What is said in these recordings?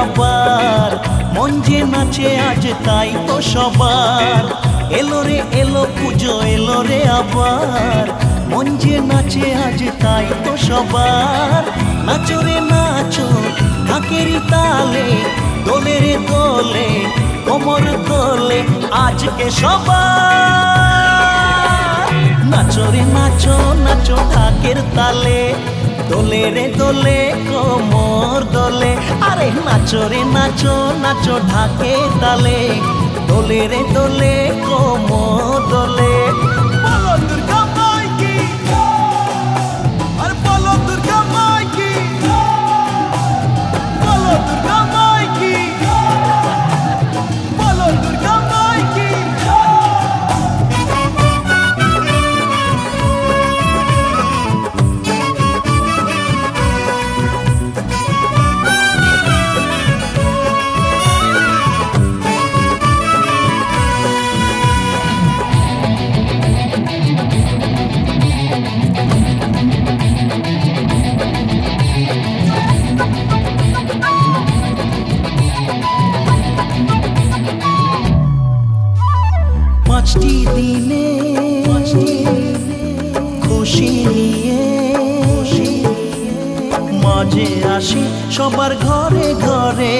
আবার মন যে নাচে আজ তাই তো সবার। এলো রে এলো পুজো এলো রে আবার মন যে নাচে আজ তাই তো সবার। নাচো রে নাচো ঢাকেরই তালে দোলে রে দোলে কোমর দোলে আজকে সবার। নাচো রে নাচো নাচো ঢাকের তালে দোলে রে দোলে কোমর দোলে। আরে নাচো রে নাচো নাচো ঢাকের তালে দোলে রে দোলে কোমর দোলে। বলো দুর্গা মাই কি, আরে বলো দুর্গা মাই কি, বলো দুর্গা মাই কি, বলো দুর্গা মাই কি। পাঁচটি দিনে খুশি নিয়ে মাঝে আসি সবার ঘরে ঘরে।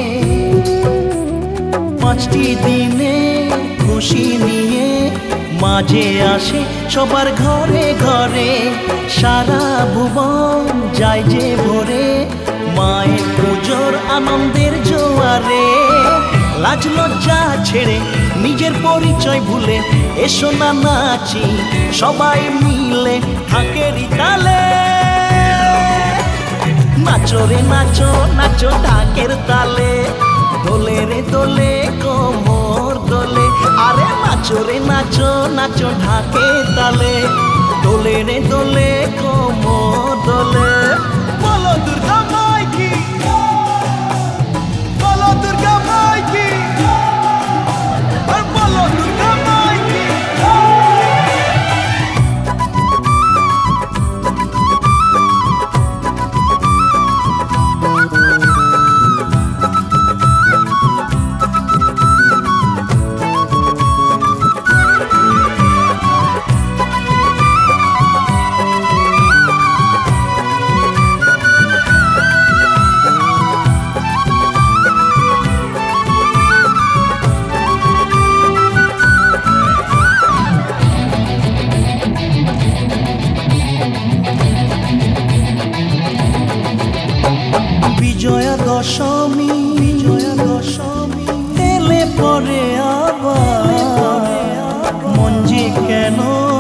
পাঁচটি দিনে খুশি নিয়ে মাঝে আসে সবার ঘরে ঘরে। সারা ভুবন যায় যে ভরে মায়ের পুজোর আনন্দের জোয়ারে। লাজ লজ্জা ছেড়ে নিজের পরিচয় ভুলে এসো না নাচি সবাই মিলে ঢাকেরই তালে। নাচো রে নাচো নাচো ঢাকের তালে দোলে রে দোলে কোমর দোলে। আরে নাচো রে নাচো নাচো ঢাকের তালে দোলে রে দোলে কোমর দোলে। বলো দুর্গা মাই কি, বলো দুর্গা মাই কি, আর বলো দুর্গা মাই কি। বিজয়া দশমী এলে পরে আবার মন যে কেন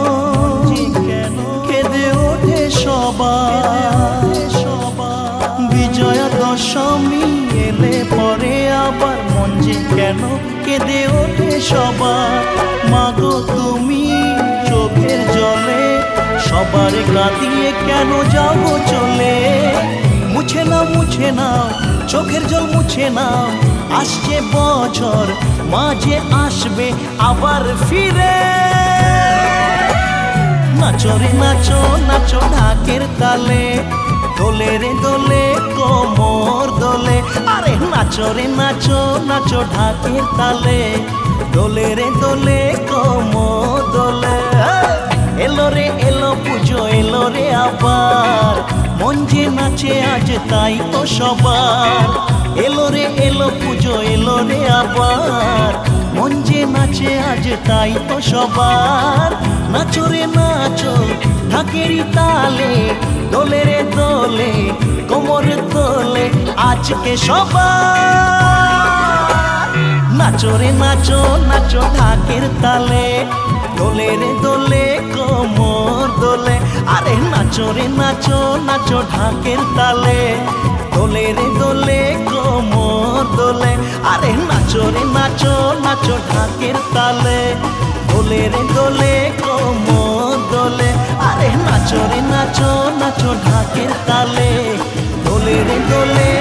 কেঁদে ওঠে সবার। বিজয়া দশমী এলে পরে আবার মন যে কেন কেঁদে ওঠে সবার। মাগো তুমি চোখের জলে সবার কাঁদিয়ে কেন যাবো চলে। মুছে নাও চোখের জল মুছে নাও আসছে বছর মাঝে আসবে আবার ফিরে। নাচো রে নাচো নাচো ঢাকের তালে দোলে রে দোলে কোমর দোলে। আরে নাচো রে নাচো নাচো ঢাকের তালে দোলে রে দোলে কোমর দোলে। এলো রে এলো পুজো এলো রে আবার মন যে নাচে আজ তাই তো সবার। এলো রে এলো পুজো এলো রে আবার মন যে নাচে আজ তাই তো সবার। নাচো রে নাচো ঢাকেরই তালে দোলে রে দোলে কোমর দোলে আজকে সবার। নাচো রে নাচো নাচো ঢাকের তালে দোলে রে দোলে কোমর দোলে। আরে নাচো রে নাচো নাচো ঢাকের তালে দোলে রে দোলে কোমর দোলে। আরে নাচো রে নাচো নাচো ঢাকের তালে দোলে রে দোলে কোমর দোলে। আরে নাচো রে নাচো নাচো ঢাকের তালে দোলে রে দোলে